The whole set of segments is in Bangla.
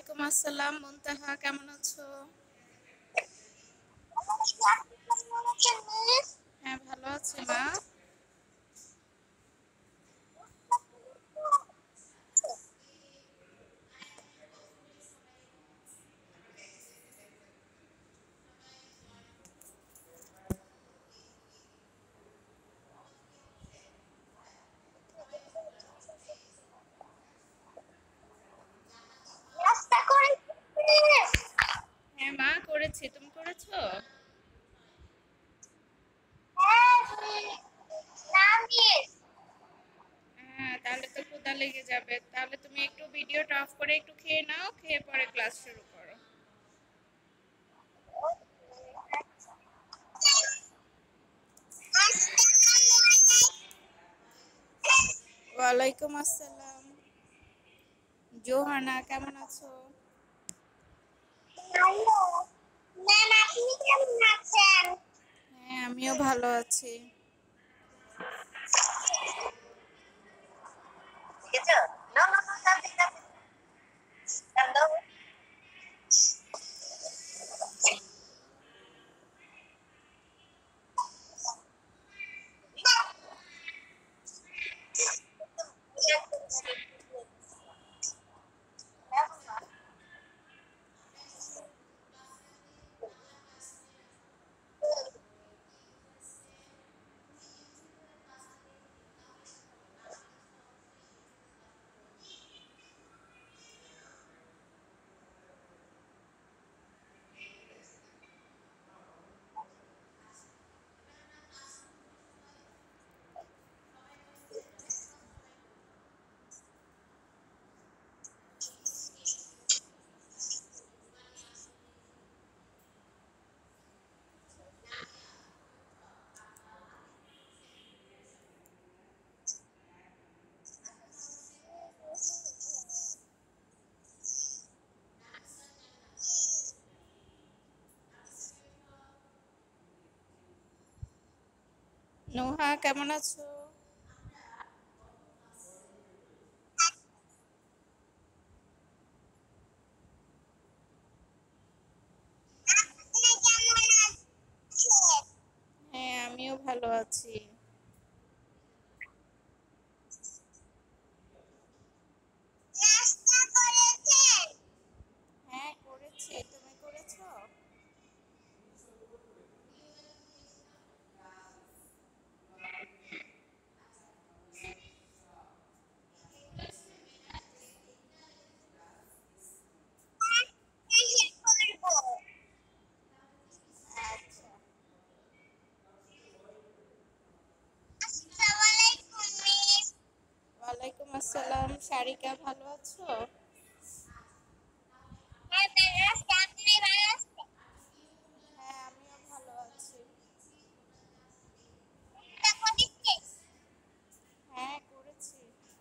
ওয়ালাইকুম আসসালাম মুনতাহা, কেমন আছো? হ্যাঁ, ভালো আছি মা। হ্যাঁ মা, করেছি। তুমি করেছো? হ্যাঁ, তাহলে তো ক্ষুধা লেগে যাবে। তাহলে তুমি একটু ভিডিওটা অফ করে একটু খেয়ে নাও, খেয়ে পরে ক্লাস শুরু করো। ওয়ালাইকুম আসসালাম। জোহানা, কেমন আছো? হ্যাঁ, আমিও ভালো আছি। নোহা, কেমন আছো? হ্যাঁ, আমিও ভালো আছি। হ্যাঁ, করেছি। তুমি করেছো? আচ্ছা। ওয়ালাইকুম আসসালাম। সারিকা, ভালো আছো? হ্যাঁ, আমিও ভালো আছি। হ্যাঁ, করেছি।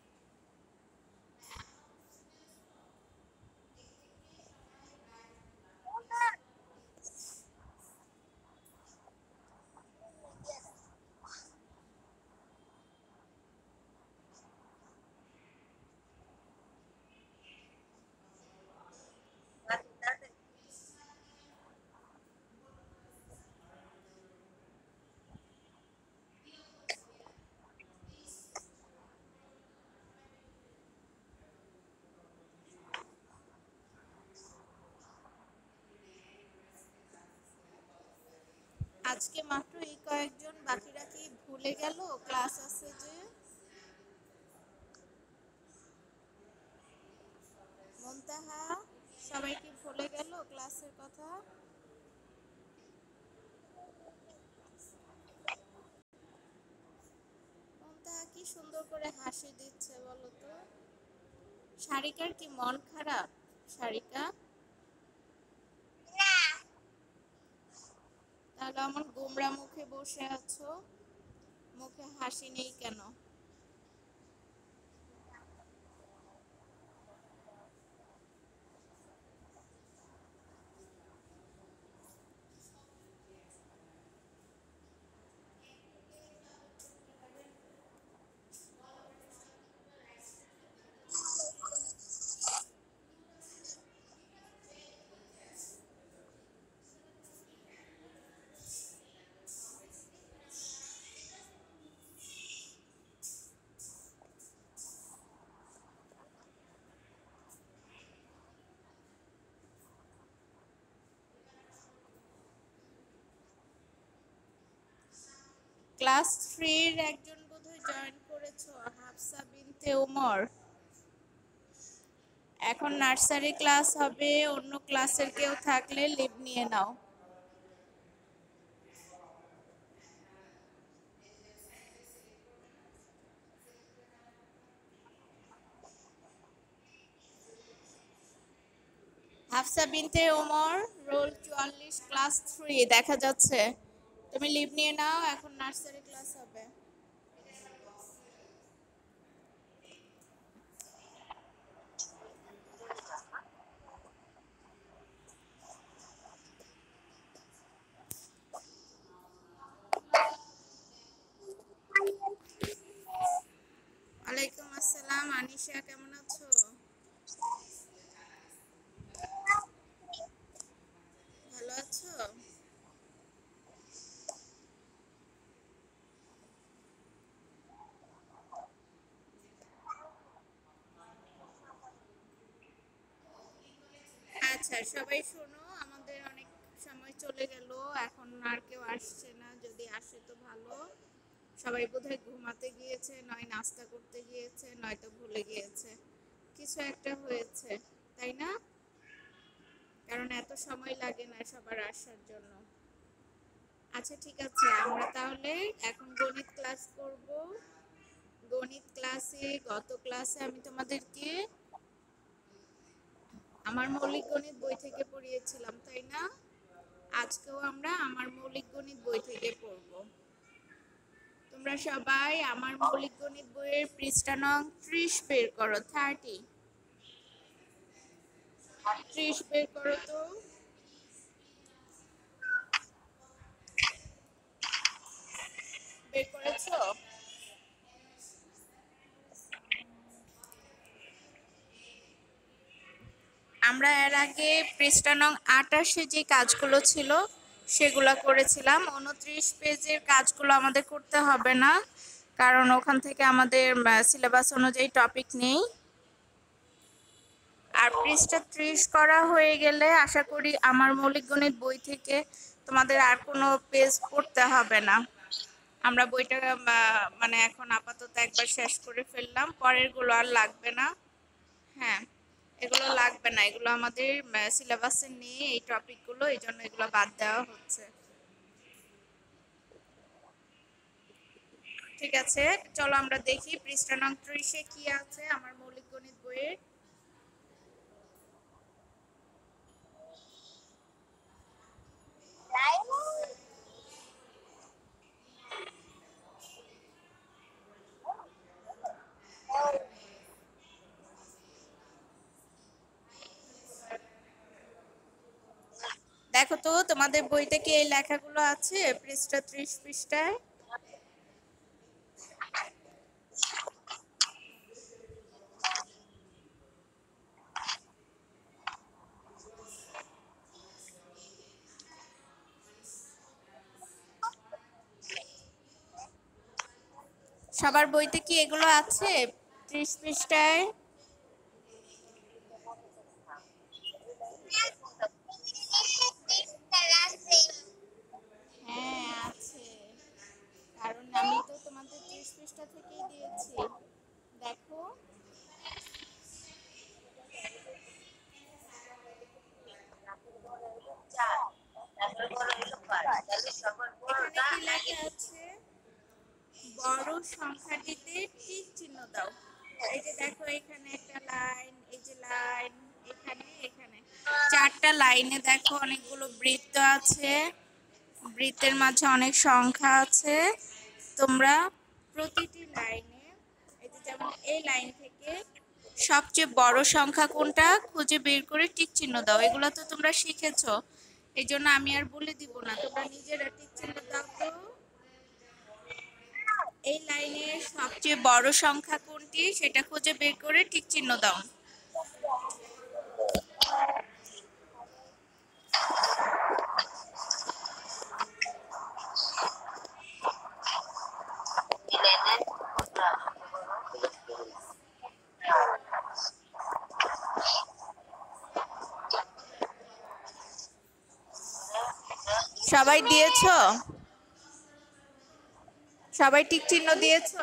আজকে মাত্র এই কয়েকজন, বাকিরা কি ভুলে গেল ক্লাস আছে যে? মুনতাহা, সবাই কি ভুলে গেল ক্লাসের কথা? মুনতাহা কি সুন্দর করে হাসি দিচ্ছে বলো তো। সারিকার কি মন খারাপ? সারিকা, তাহলে আমার গোমরা মুখে বসে আছো, মুখে হাসি নেই কেন? ক্লাস 3 এর একজন বোধহয় জয়েন করেছো, হাফসা বিনতে ওমর। এখন নার্সারি ক্লাস হবে, অন্য ক্লাসের কেউ থাকলে লিভ নিয়ে নাও। হাফসা বিনতে ওমর, রোল 44, ক্লাস 3 দেখা যাচ্ছে। তুমি লিভ নিয়ে নাও, এখন নার্সারি ক্লাস হবে। ওয়ালাইকুম আসসালাম, আনিশা কেমন আছো? ভালো আছো? আচ্ছা সবাই শোনো, আমাদের অনেক সময় চলে গেল, এখন আর কেউ আসছে না, যদি আসে তো ভালো। সবাই বোধহয় ঘুমাতে গিয়েছে, নয় নাস্তা করতে গিয়েছে, নয়তো ভুলে গিয়েছে, কিছু একটা হয়েছে, তাই না? কারণ এত সময় লাগে না সবার আসার জন্য। আচ্ছা ঠিক আছে, আমরা তাহলে এখন গণিত ক্লাস করব। গণিত ক্লাসে, গত ক্লাসে আমি তোমাদেরকে আমার মৌলিক গণিত বই থেকে পড়িয়েছিলাম, তাই না? আজকেও আমরা আমার মৌলিক গণিত বই থেকে পড়ব। তোমরা সবাই আমার মৌলিক গণিত বইয়ের পৃষ্ঠা নং 30 বের করো। 30 বের করো তো। বের করেছো? আমরা এর আগে পৃষ্ঠা নং 28 যে কাজগুলো ছিল সেগুলো করেছিলাম। 29 পেজের কাজগুলো আমাদের করতে হবে না, কারণ ওখান থেকে আমাদের সিলেবাস অনুযায়ী টপিক নেই। আর পৃষ্ঠা 30 করা হয়ে গেলে আশা করি আমার মৌলিক গণিত বই থেকে তোমাদের আর কোনো পেজ পড়তে হবে না। আমরা বইটা মানে এখন আপাতত একবার শেষ করে ফেললাম, পরেরগুলো আর লাগবে না। হ্যাঁ, এগুলো লাগবে না, এগুলো আমাদের সিলেবাসে নেই এই টপিকগুলো, এই জন্য এগুলো বাদ দেওয়া হচ্ছে। ঠিক আছে, চলো আমরা দেখি পৃষ্ঠা নং 30 কি আছে আমার মৌলিক গণিত বইয়ে। দেখো তো তোমাদের বইতে কি এই লেখাগুলো আছে পৃষ্ঠা 30 পৃষ্ঠায়? সবার বইতে কি এগুলো আছে 30 পৃষ্ঠায়? হ্যাঁ আছে, কারণ আমি তো তোমাদের 30 পৃষ্ঠা থেকেই দিয়েছি। দেখো এখানে কি লেখা আছে, বড় সংখ্যাটিতে টিক চিহ্ন দাও। এই যে দেখো এখানে একটা লাইন, এই যে লাইন, এখানে এখানে 4টা লাইনে দেখো অনেকগুলো বৃত্ত আছে, বৃত্তের মাঝে অনেক সংখ্যা আছে। তোমরা প্রতিটি লাইনে, এই যে যেমন এই লাইন থেকে সবচেয়ে বড় সংখ্যা কোনটা খুঁজে বের করে টিক চিহ্ন দাও। এগুলো তো তোমরা শিখেছো, এই জন্য আমি আর বলে দিব না, তোমরা নিজেরা টিক চিহ্ন দাও তো। এই লাইনের সবচেয়ে বড় সংখ্যা কোনটি সেটা খুঁজে বের করে টিক চিহ্ন দাও। সবাই দিয়েছো? সবাই টিক চিহ্ন দিয়েছো?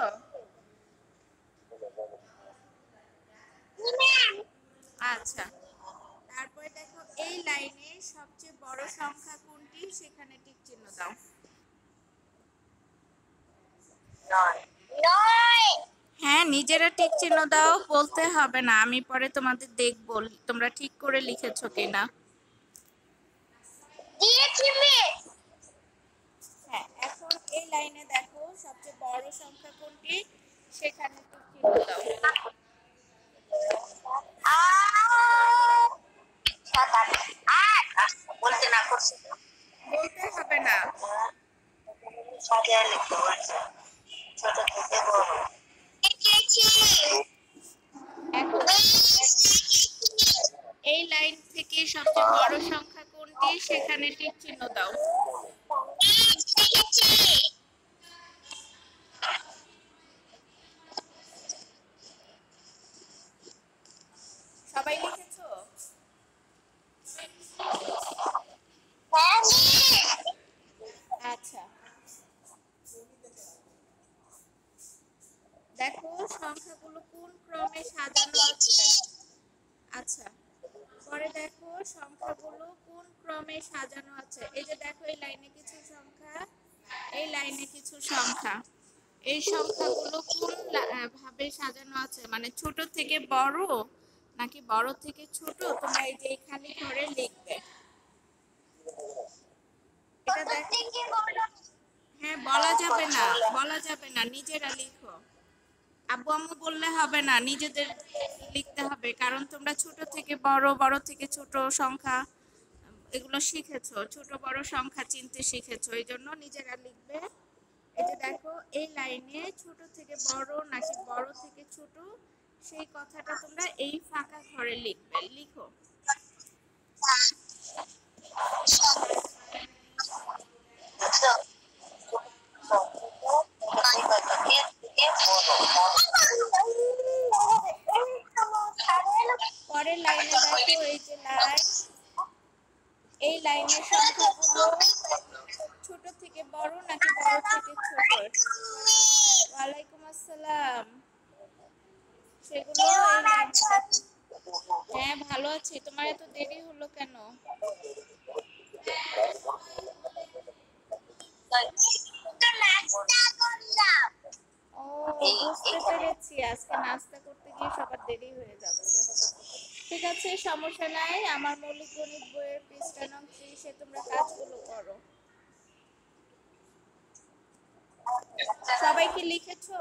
আচ্ছা, তারপরে দেখো এই লাইনে সবচেয়ে বড় সংখ্যা কোনটি সেখানে টিক চিহ্ন দাও। হ্যাঁ, নিজেরা টিক চিহ্ন দাও, বলতে হবে না, আমি পরে তোমাদের দেখবো তোমরা ঠিক করে লিখেছো কিনা। হ্যাঁ, এখন এই লাইনে দেখো সবচেয়ে বড় সংখ্যা কোনটি সেখানে টিক চিহ্ন দাও। বলতে হবে না। এখন এই লাইন থেকে সবচেয়ে বড় সংখ্যা কোনটি সেখানে টিক চিহ্ন দাও। সবাই লিখেছো? আচ্ছা, দেখো সংখ্যাগুলো কোন ক্রমে সাজানো আছে। আচ্ছা, পরে দেখো সংখ্যাগুলো কোন ক্রমে সাজানো আছে। এই যে দেখো এই লাইনে কিছু সংখ্যা, এই লাইনে কিছু সংখ্যা, এই সংখ্যাগুলো কোন ভাবে সাজানো আছে, মানে ছোট থেকে বড় নাকি বড় থেকে ছোট, তোমরা এই যে খালি ঘরে লিখবে। এটা দেখো, হ্যাঁ বলা যাবে না, বলা যাবে না, নিজেরা লিখো। আব্বু আম্মু বললে হবে না, নিজেদের লিখতে হবে, কারণ তোমরা ছোট থেকে বড়, বড় থেকে ছোট সংখ্যা এগুলো শিখেছো, ছোট বড় সংখ্যা চিনতে শিখেছো, এই জন্য নিজেরা লিখবে। এই যে দেখো এই লাইনে ছোট থেকে বড় নাকি বড় থেকে ছোট সেই কথাটা তোমরা এই ফাঁকা ঘরে লিখবে, লিখো। পরের লাইনে দেখো এই যে লাইন, এই লাইনের সংখ্যাগুলো ছোট থেকে বড় নাকি বড় থেকে ছোট। ওয়ালাইকুম আসসালাম। সেগুলো এই লাইনে দেখো। হ্যাঁ ভালো আছি, তোমার এত দেরি হলো কেন? ও, বুঝতে পেরেছি, আজকে নাস্তা করতে গিয়ে সবার দেরি হয়ে যাচ্ছে। ঠিক আছে, সমস্যা নাই, আমার মৌলিক গণিত বইয়ের পৃষ্ঠা নং 30-এ তোমরা কাজগুলো করো। সবাই কি লিখেছো?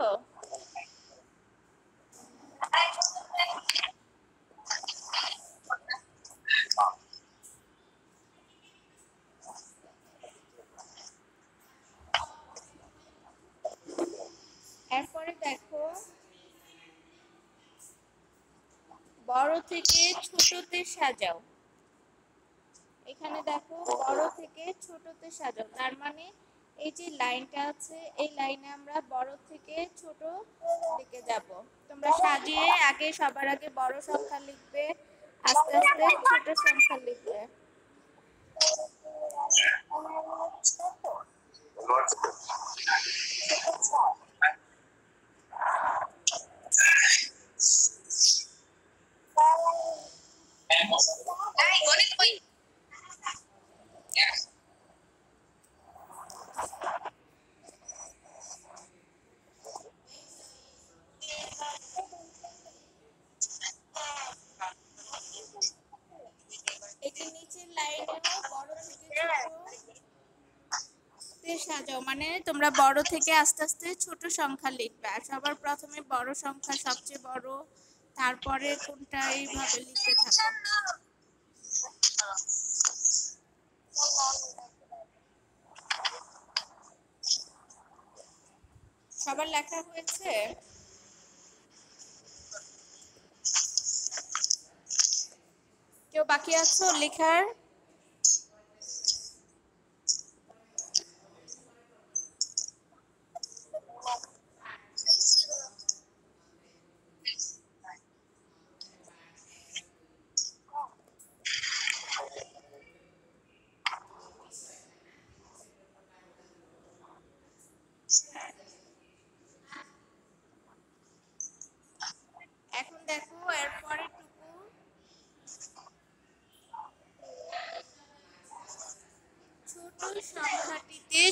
এরপরে দেখো বড় থেকে ছোটতে সাজাও। এখানে দেখো বড় থেকে ছোটতে সাজাও, তার মানে এই যে লাইনটা আছে এই লাইনে আমরা বড় থেকে ছোট দিকে যাব। তোমরা সাজিয়ে আগে সবার আগে বড় সংখ্যা লিখবে, আস্তে আস্তে ছোট সংখ্যা লিখবে। এই যে নিচের লাইনেও বড় থেকে ছোট সাজাও, মানে তোমরা বড় থেকে আস্তে আস্তে ছোট সংখ্যা লিখবে, আর সবার প্রথমে বড় সংখ্যা সবচেয়ে বড়, তারপরে কোনটা, এইভাবে লিখতে থাকো। সবার লেখা হয়েছে? কেউ বাকি আছো লেখার?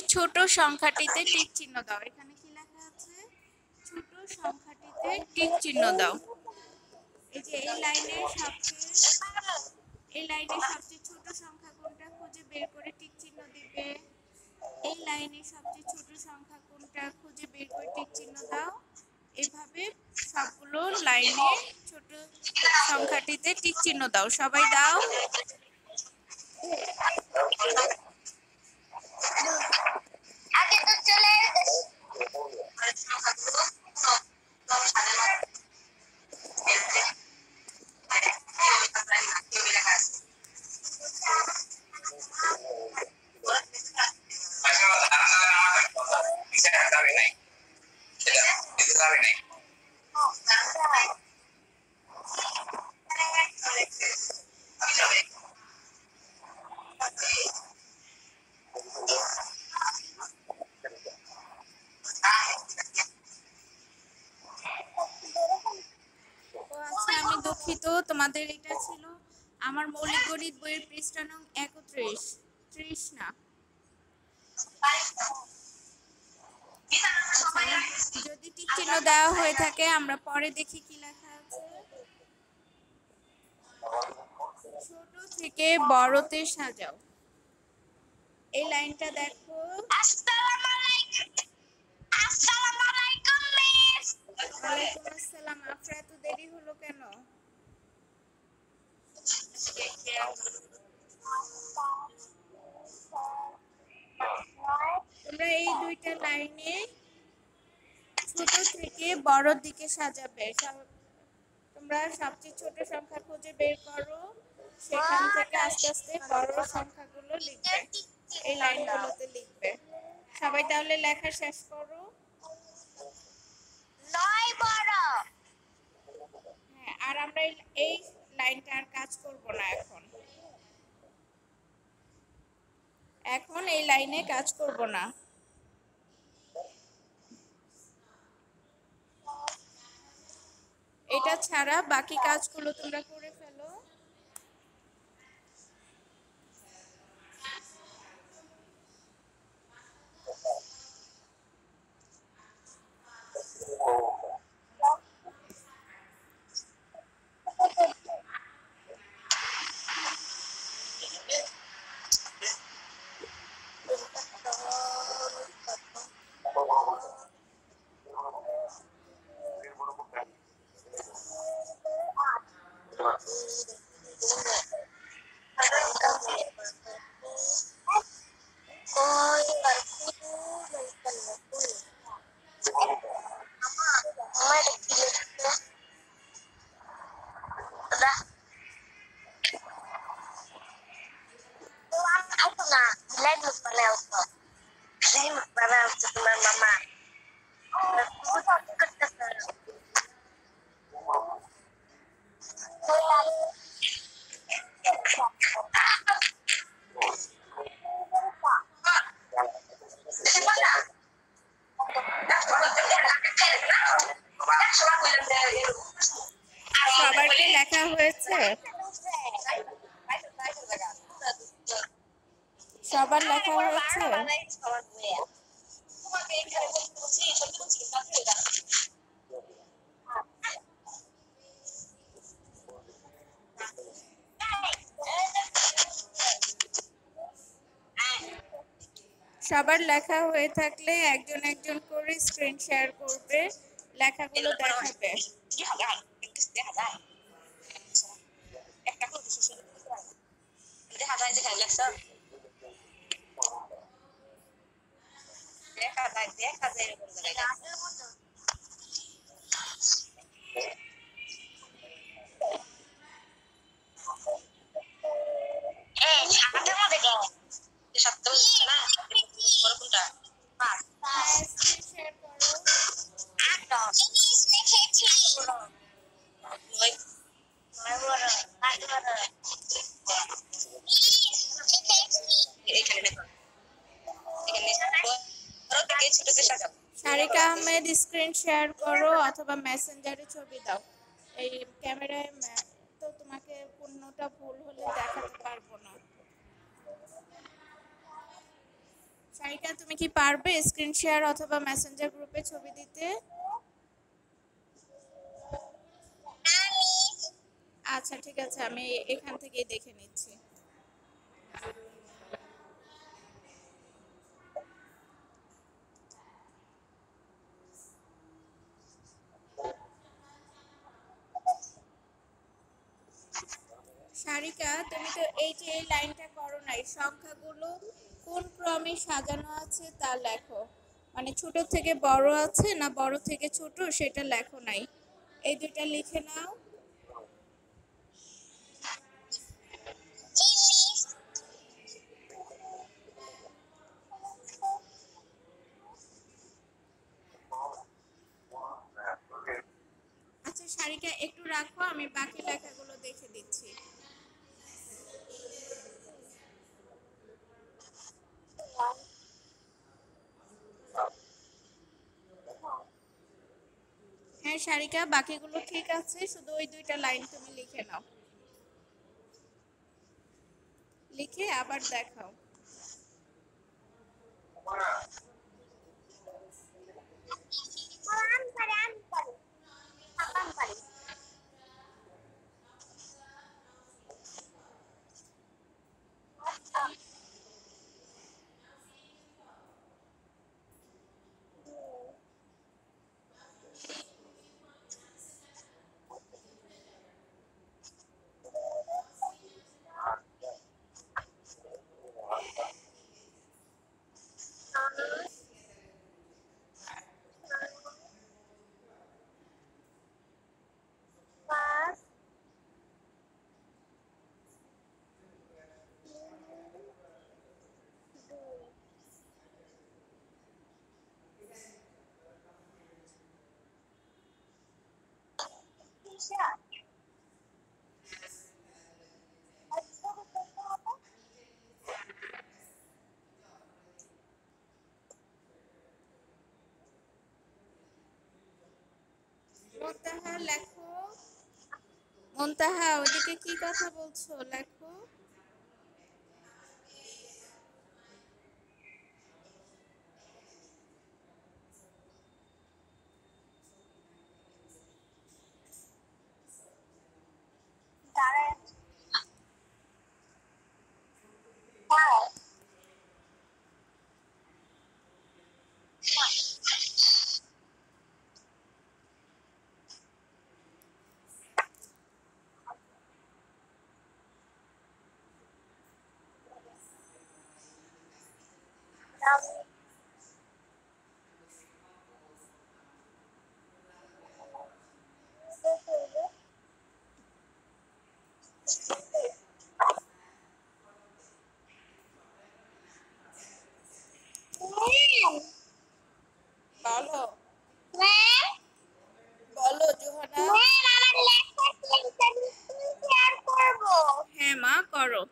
ছোট সংখ্যাটিতে টিক চিহ্ন দাও। এখানে কি লেখা আছে? ছোট সংখ্যাটিতে টিক চিহ্ন দাও। এই যে এই লাইনের সবচেয়ে ছোট সংখ্যা কোনটা খুঁজে বের করে টিক চিহ্ন দিবে। এই লাইনের সবচেয়ে ছোট সংখ্যা কোনটা খুঁজে বের করে টিক চিহ্ন দাও। এভাবে সবগুলো লাইনে ছোট সংখ্যাটিতে টিক চিহ্ন দাও। সবাই দাও। আগে তো চলে ও আচ্ছা, আমি দুঃখিত। তোমাদের এটা ছিল আমার মৌলিক গণিত বইয়ের পৃষ্ঠা নং 31, 30 না। আচ্ছা, যদি টিক চিহ্ন দেওয়া হয়ে থাকে আমরা পরে দেখি কি লেখা আছে। ছোট থেকে বড়তে সাজাও। এই লাইনটা দেখো। আসসালামু আলাইকুম। আসসালামু আলাইকুম মিস। ওয়ালাইকুম আসসালাম। আফরা, এত দেরি হলো কেন? তোমরা এই দুইটা লাইনে ছোট থেকে বড় দিকে সাজাবে। তোমরা সবচেয়ে ছোট সংখ্যা খুঁজে বের করো, সেখান থেকে আস্তে আস্তে বড় সংখ্যাগুলো লিখবে, এই লাইনগুলোতে লিখবে। সবাই তাহলে লেখা শেষ করো। নয় বড়। হ্যাঁ, আর আমরা এই লাইনটা আর কাজ করব না এখন। এখন এই লাইনে কাজ করব না। এটা ছাড়া বাকি কাজগুলো তোমরা করে ফেলো। সবার কি লেখা হয়েছে? সবার লেখা হয়েছে? সবার লেখা হয়ে থাকলে একজন একজন করে স্ক্রিন শেয়ার করবে, লেখাগুলো দেখাবে। হ্যাঁ, স্ক্রিন শেয়ার করো। সারিকা আহমেদ স্ক্রিন শেয়ার করো অথবা মেসেঞ্জারে ছবি দাও। এই ক্যামেরায় তো তোমাকে কোনোটা ভুল হলে দেখাতে পারবো না। সারিকা, তুমি কি পারবে স্ক্রিন শেয়ার অথবা মেসেঞ্জার গ্রুপে ছবি দিতে? আচ্ছা ঠিক আছে, আমি এখান থেকেই দেখে নিচ্ছি। সারিকা, তুমি তো এই যে এই লাইনটা করো নাই, সংখ্যাগুলো কোন ক্রমে সাজানো আছে তা লেখো। মানে ছোট থেকে বড় আছে না বড় থেকে ছোট সেটা লেখো নাই, এই দুইটা লিখে নাও। আচ্ছা সারিকা, একটু রাখো, আমি বাকি লেখাগুলো দেখে দিচ্ছি। হ্যাঁ সারিকা, বাকিগুলো ঠিক আছে, শুধু ওই দুইটা লাইন তুমি লিখে নাও, লিখে আবার দেখাও। মুনতাহা লেখো, মুনতাহা ওদিকে কি কথা বলছো, লেখো। বলো, বলো জোহানা। হ্যাঁ মা, করো।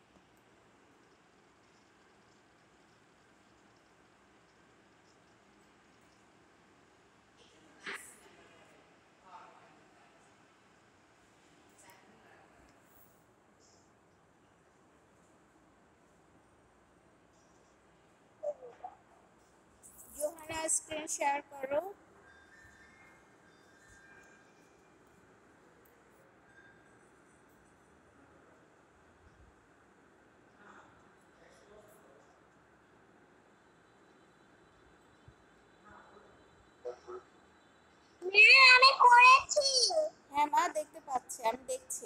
জোহানা স্ক্রিন শেয়ার করো। আমি করেছি। হ্যাঁ মা, দেখতে পাচ্ছি, আমি দেখছি।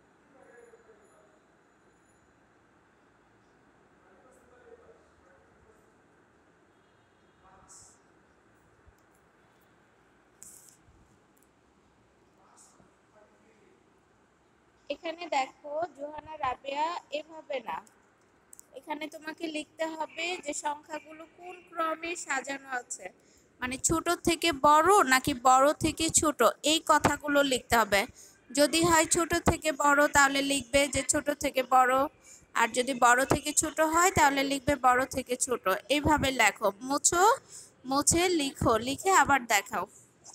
এখানে দেখো জোহানা রাবেয়া, এভাবে না, এখানে তোমাকে লিখতে হবে যে সংখ্যাগুলো কোন ক্রমে সাজানো আছে, মানে ছোট থেকে বড় নাকি বড় থেকে ছোট, এই কথাগুলো লিখতে হবে। যদি হয় ছোট থেকে বড় তাহলে লিখবে যে ছোট থেকে বড়, আর যদি বড় থেকে ছোট হয় তাহলে লিখবে বড় থেকে ছোট। এইভাবে লেখো, মুছো, মুছে লিখো, লিখে আবার দেখাও।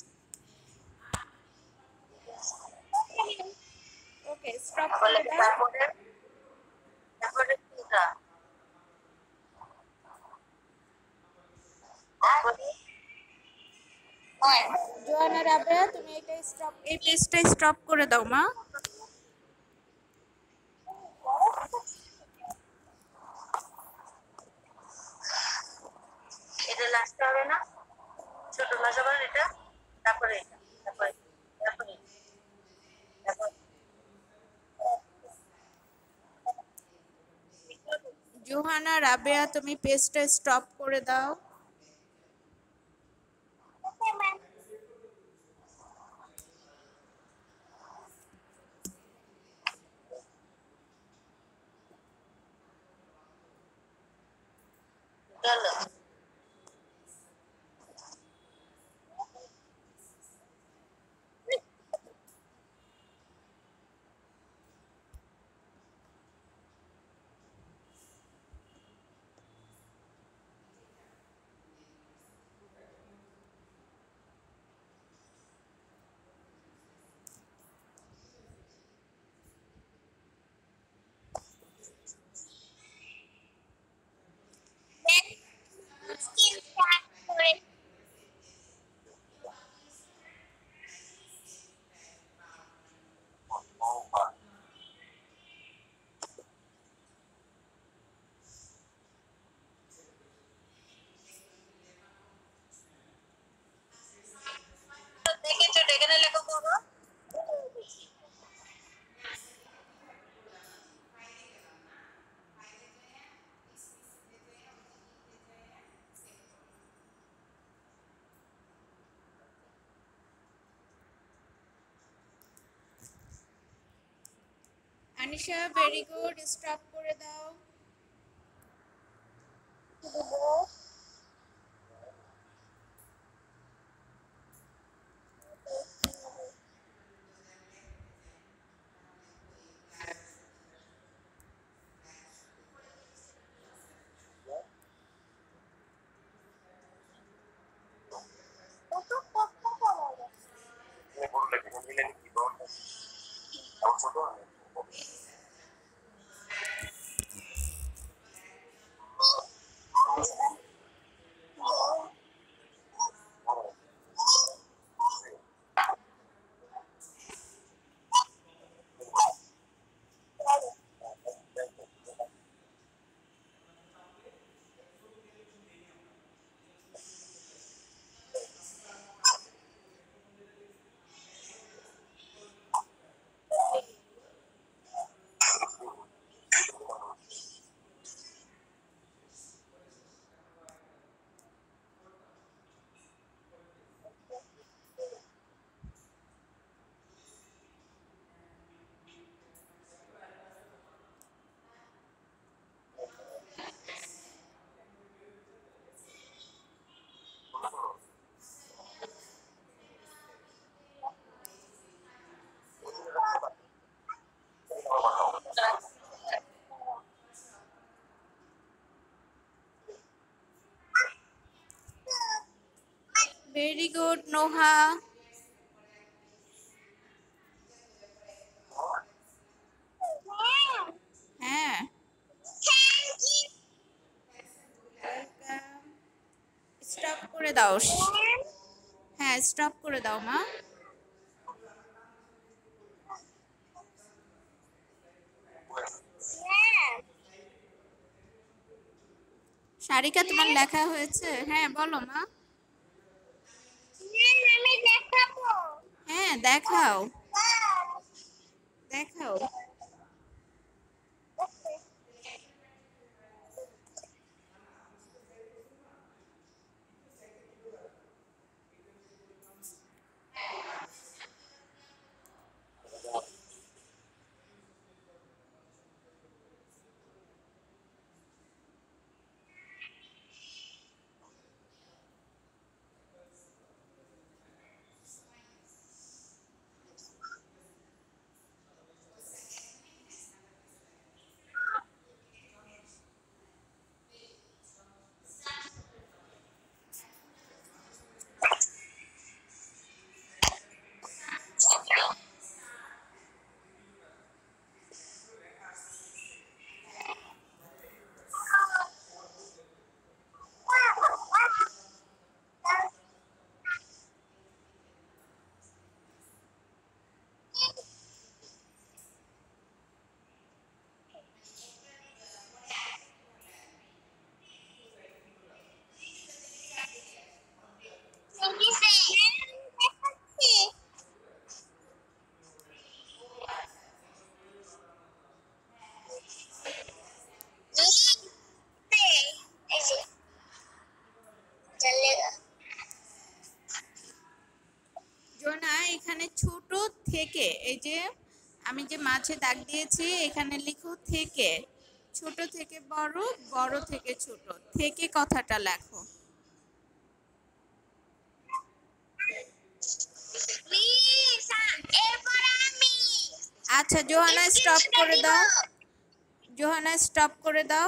ওকে, স্টপ করে দাও। তারপরে হয় জোয়ানা রাবেয়া তুমি এটা স্টপ, এই পেজটা স্টপ করে দাও মা। এটা লাস্ট হবে না ছোট মাছ আবার এটা তারপরে এটা তারপরে তারপরে তারপর জোহানা রাবেয়া তুমি পেজটা স্টপ করে দাও। চলো স্কিন স্টার্ট করে দেখেছো এখানে লেখা করো আনিশা ভেরি গুড, স্টপ করে দাও। Very good Noha. হ্যাঁ, ওয়েলকাম। স্টপ করে দাও। হ্যাঁ, স্টপ করে দাও মা। সারিকা তোমার লেখা হয়েছে? হ্যাঁ বলো মা। আমি দেখাবো হ্যাঁ দেখাও, দেখাও। এখানে ছোট থেকে, এই যে আমি যে মাঝে দাগ দিয়েছি এখানে লিখো থেকে, ছোট থেকে বড়, বড় থেকে ছোট, থেকে কথাটা লেখো। আচ্ছা জোহানা স্টপ করে দাও, জোহানা স্টপ করে দাও।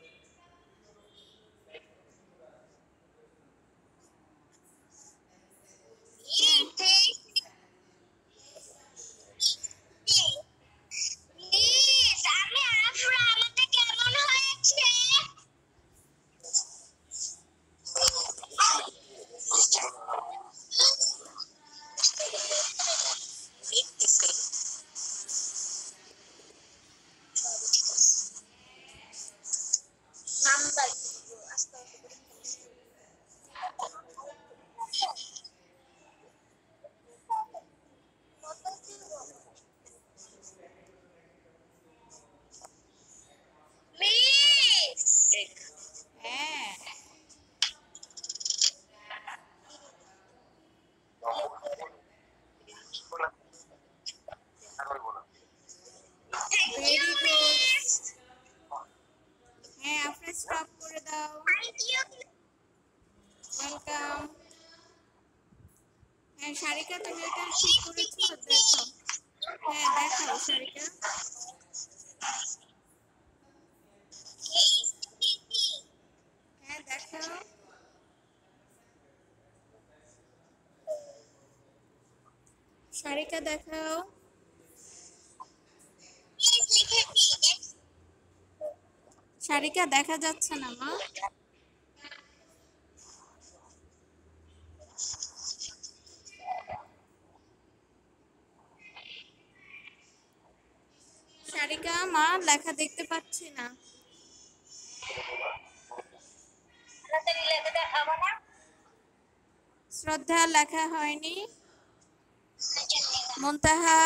হ্যাঁ ভেরি গুড। হ্যাঁ আপনি স্টপ করে দাও। ওয়েলকাম। হ্যাঁ সারিকা তুমি এটা ঠিক করেছো, দেখো। হ্যাঁ দেখাও সারিকা। হ্যাঁ দেখাও। সারিকা দেখাও। সারিকা দেখা যাচ্ছে না মা। সারিকা মা লেখা দেখতে পাচ্ছি না। শ্রদ্ধা লেখা হয়নি। মুনতাহা।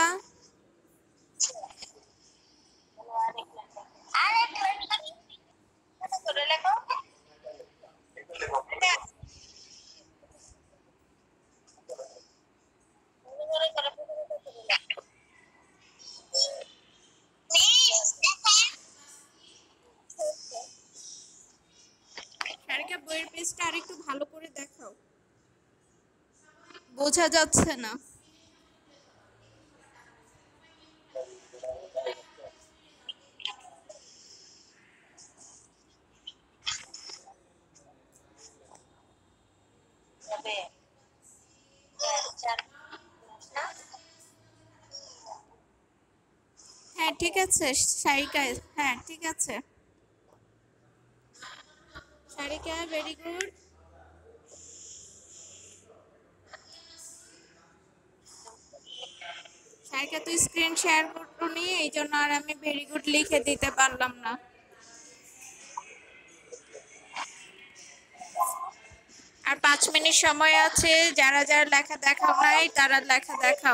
সারিকা বইয়ের পেজটা আরেকটু ভালো করে দেখাও, বোঝা যাচ্ছে না। হ্যাঁ ঠিক আছে সারিকা, হ্যাঁ ঠিক আছে সারিকা, ভেরি গুড। সারিকা তুই স্ক্রিন শেয়ার করনি, এই জন্য আর আমি ভেরি গুড লিখে দিতে পারলাম না। আর 5 মিনিট সময় আছে, যারা যারা লেখা দেখাও নাই তারা লেখা দেখাও।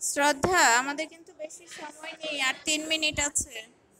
শ্রদ্ধা, আমাদের কিন্তু বেশি সময় নেই, আর 3 মিনিট আছে।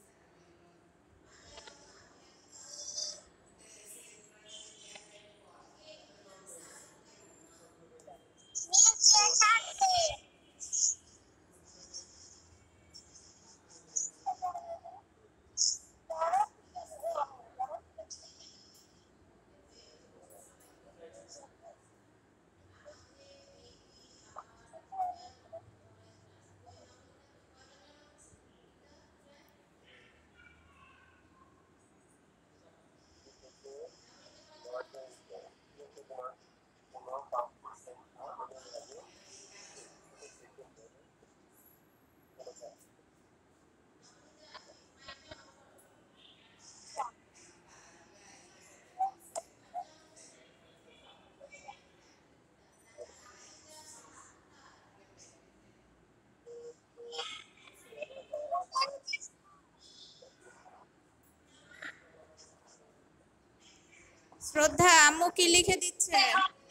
শ্রদ্ধা, আম্মু কি লিখে দিচ্ছে?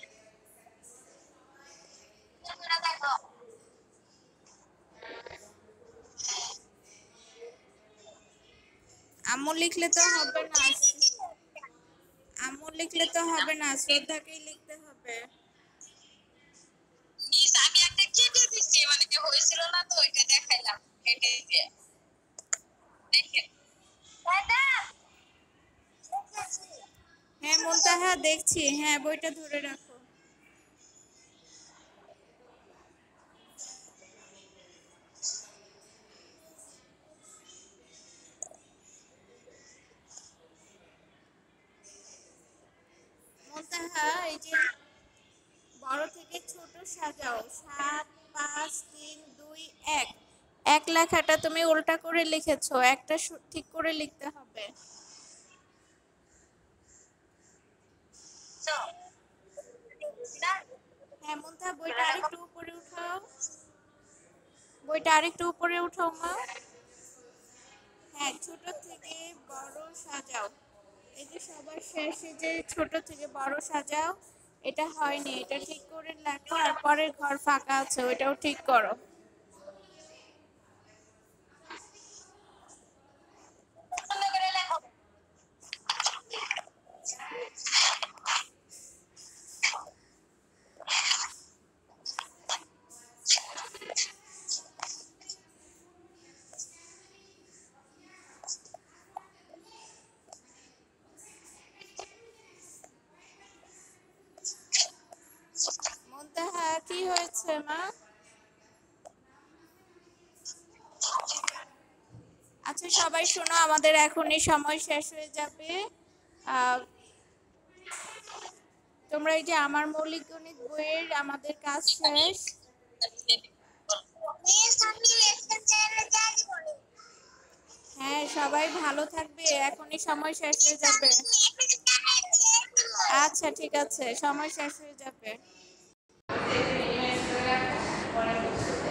আম্মু লিখলে তো হবে না, আম্মু লিখলে তো হবে না, শ্রদ্ধাকেই লিখতে হবে। আমি একটা কেটে দিচ্ছি, মানে হয়েছিল না তো ওইটা দেখাইলাম কেটে দিয়ে দেখেন। হ্যাঁ মুনতাহা, দেখছি। হ্যাঁ, বইটা ধরে রাখো। মুনতাহা, এই যে বড় থেকে ছোট সাজাও। 7, 5, 3, 2, 1। এক লেখাটা তুমি উল্টা করে লিখেছো, একটা ঠিক করে লিখতে হবে। হ্যাঁ মুনতাহা, বইটা আরেকটু উপরে উঠাও। বইটা আরেকটু উপরে উঠাও মা। হ্যাঁ, ছোট থেকে বড় সাজাও। এই যে সবার শেষে যে ছোট থেকে বড় সাজাও, এটা হয়নি, এটা ঠিক করে লেখো। আর পরের ঘর ফাঁকা আছে, ওইটাও ঠিক করো। মুনতাহা, কি হয়েছে মা? আচ্ছা সবাই শোনো, আমাদের এখনই সময় শেষ হয়ে যাবে। আহ, তোমরা এই যে আমার মৌলিক গণিত বইয়ের আমাদের কাজ শেষ। হ্যাঁ, সবাই ভালো থাকবে, এখনই সময় শেষ হয়ে যাবে। আচ্ছা ঠিক আছে, সময় শেষ হয়ে যাবে।